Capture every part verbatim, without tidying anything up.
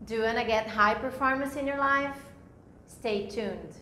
Do you want to get high performance in your life? Stay tuned.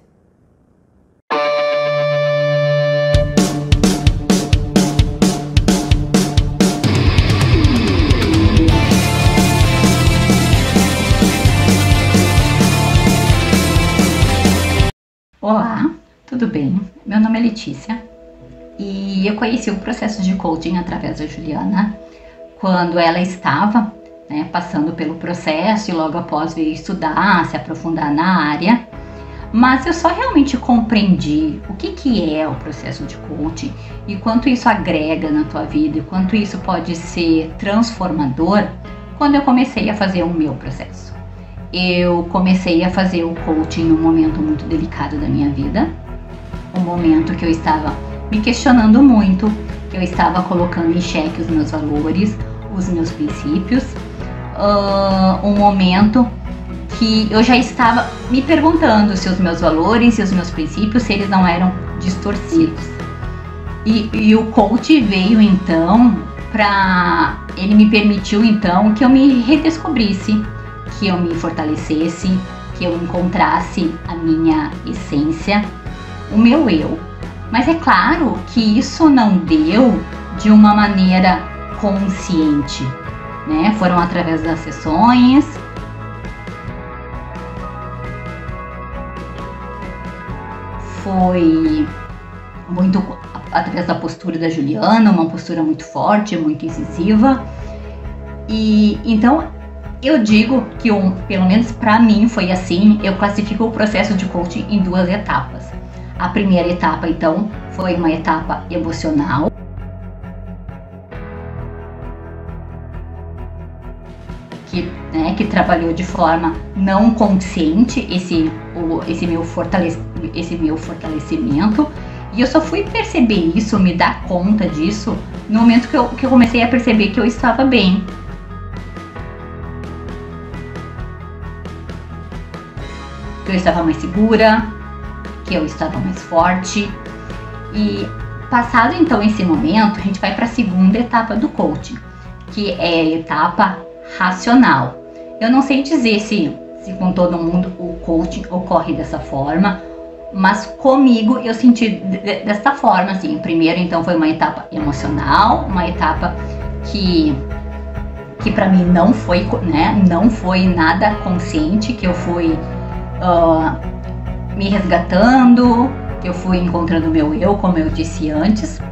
Olá, tudo bem? Meu nome é Letícia e eu conheci o processo de coaching através da Juliana quando ela estava né, passando pelo processo e logo após veio estudar, se aprofundar na área. Mas eu só realmente compreendi o que, que é o processo de coaching e quanto isso agrega na tua vida e quanto isso pode ser transformador quando eu comecei a fazer o meu processo. Eu comecei a fazer o coaching num momento muito delicado da minha vida, um momento que eu estava me questionando muito, que eu estava colocando em xeque os meus valores, os meus princípios, uh, um momento que eu já estava me perguntando se os meus valores e os meus princípios, se eles não eram distorcidos. E, e o coach veio então para, ele me permitiu então que eu me redescobrisse, que eu me fortalecesse, que eu encontrasse a minha essência, o meu eu. Mas é claro que isso não deu de uma maneira consciente, né? Foram através das sessões, foi muito através da postura da Juliana, uma postura muito forte, muito incisiva. E então eu digo que, um, pelo menos para mim foi assim, eu classifico o processo de coaching em duas etapas. A primeira etapa, então, foi uma etapa emocional, que, né, que trabalhou de forma não consciente esse, o, esse, meu fortalec esse meu fortalecimento. E eu só fui perceber isso, me dar conta disso, no momento que eu, que eu comecei a perceber que eu estava bem. Que eu estava mais segura, que eu estava mais forte. E passado então esse momento, a gente vai para a segunda etapa do coaching, que é a etapa racional. Eu não sei dizer se, se com todo mundo o coaching ocorre dessa forma, mas comigo eu senti de, dessa forma, assim. Primeiro então foi uma etapa emocional, uma etapa que que para mim não foi, né, não foi nada consciente, que eu fui Uh, me resgatando, que eu fui encontrando o meu eu, como eu disse antes.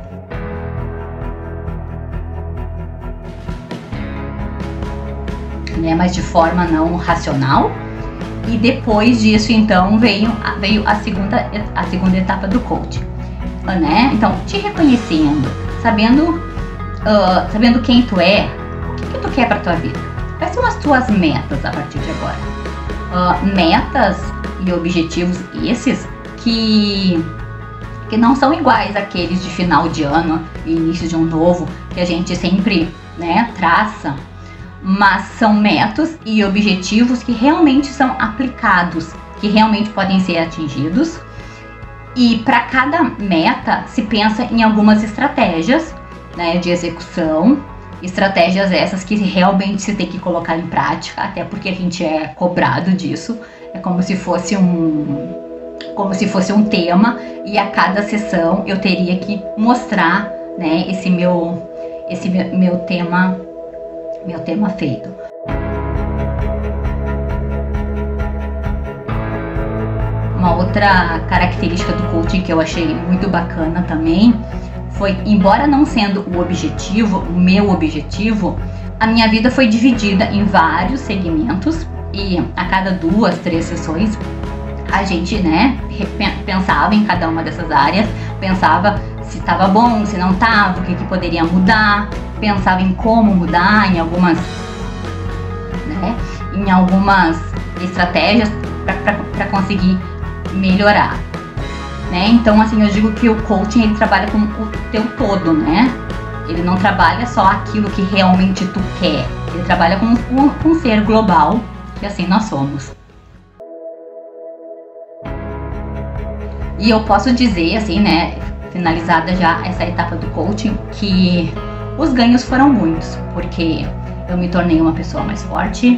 Né, mas de forma não racional. E depois disso, então, veio, veio a, segunda, a segunda etapa do coaching. Né? Então, te reconhecendo, sabendo, uh, sabendo quem tu é, o que, que tu quer para tua vida. Quais são as tuas metas a partir de agora? Uh, metas e objetivos esses que, que não são iguais àqueles de final de ano e início de um novo, que a gente sempre, né, traça, mas são metas e objetivos que realmente são aplicados, que realmente podem ser atingidos. E para cada meta se pensa em algumas estratégias, né, de execução. Estratégias essas que realmente se tem que colocar em prática, até porque a gente é cobrado disso. É como se fosse um, como se fosse um tema, e a cada sessão eu teria que mostrar, né, esse meu, esse meu, meu tema, meu tema feito. Uma outra característica do coaching que eu achei muito bacana também foi, embora não sendo o objetivo, o meu objetivo, a minha vida foi dividida em vários segmentos e a cada duas, três sessões a gente, né, pensava em cada uma dessas áreas, pensava se estava bom, se não estava, o que, que poderia mudar, pensava em como mudar, em algumas, né, em algumas estratégias para conseguir melhorar. Né? Então, assim, eu digo que o coaching, ele trabalha com o teu todo, né? Ele não trabalha só aquilo que realmente tu quer. Ele trabalha com, com, com um ser global, que assim nós somos. E eu posso dizer, assim, né, finalizada já essa etapa do coaching, que os ganhos foram muitos, porque eu me tornei uma pessoa mais forte,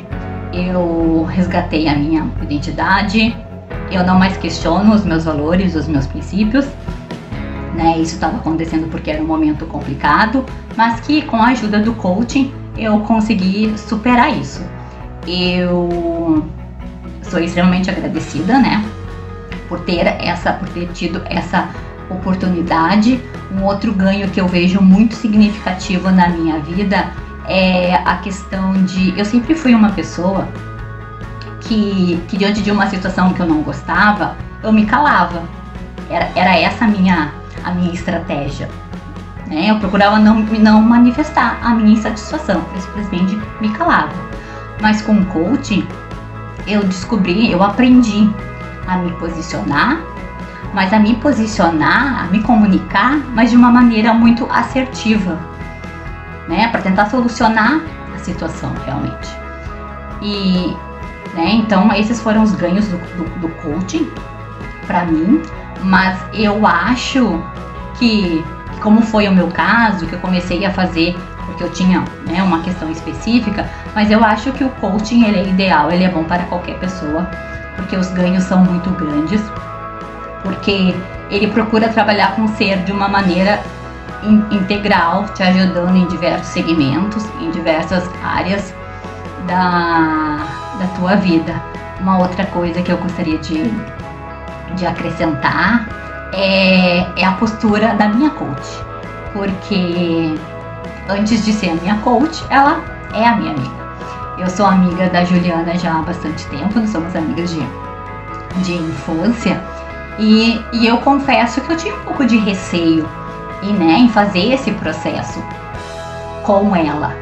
eu resgatei a minha identidade, eu não mais questiono os meus valores, os meus princípios, né? Isso estava acontecendo porque era um momento complicado, mas que com a ajuda do coaching eu consegui superar isso. Eu sou extremamente agradecida, né, por ter essa, por ter tido essa oportunidade. Um outro ganho que eu vejo muito significativo na minha vida é a questão de, eu sempre fui uma pessoa que, que diante de uma situação que eu não gostava, eu me calava. Era, era essa a minha, a minha estratégia, né? Eu procurava não, não manifestar a minha insatisfação, eu simplesmente me calava. Mas com o coaching, eu descobri, eu aprendi a me posicionar, mas a me posicionar, a me comunicar, mas de uma maneira muito assertiva, né, para tentar solucionar a situação realmente. E, né, então esses foram os ganhos do, do, do coaching para mim, mas eu acho que, como foi o meu caso, que eu comecei a fazer porque eu tinha, né, uma questão específica, mas eu acho que o coaching ele é ideal, ele é bom para qualquer pessoa, porque os ganhos são muito grandes, porque ele procura trabalhar com o ser de uma maneira in, integral, te ajudando em diversos segmentos, em diversas áreas da, da tua vida. Uma outra coisa que eu gostaria de, de acrescentar é, é a postura da minha coach, porque antes de ser a minha coach, ela é a minha amiga. Eu sou amiga da Juliana já há bastante tempo, nós somos amigas de, de infância, e, e eu confesso que eu tinha um pouco de receio e, né, em fazer esse processo com ela,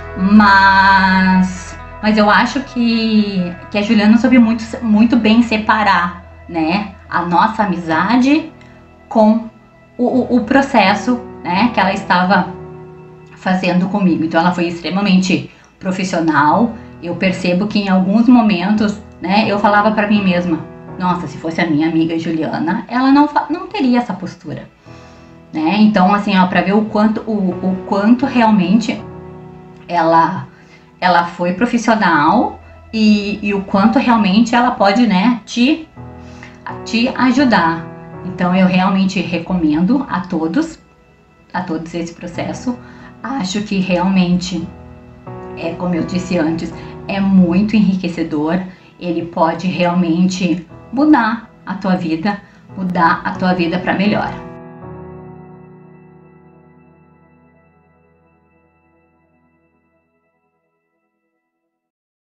mas, mas eu acho que, que a Juliana soube muito, muito bem separar, né, a nossa amizade com o, o, o processo, né, que ela estava fazendo comigo. Então ela foi extremamente profissional. Eu percebo que em alguns momentos, né, eu falava para mim mesma, nossa, se fosse a minha amiga Juliana, ela não, não teria essa postura, né? Então assim, ó, para ver o quanto, o, o quanto realmente ela, ela foi profissional e, e o quanto realmente ela pode, né, te, te ajudar. Então eu realmente recomendo a todos, a todos esse processo. Acho que realmente, é, como eu disse antes, é muito enriquecedor. Ele pode realmente mudar a tua vida, mudar a tua vida para melhor.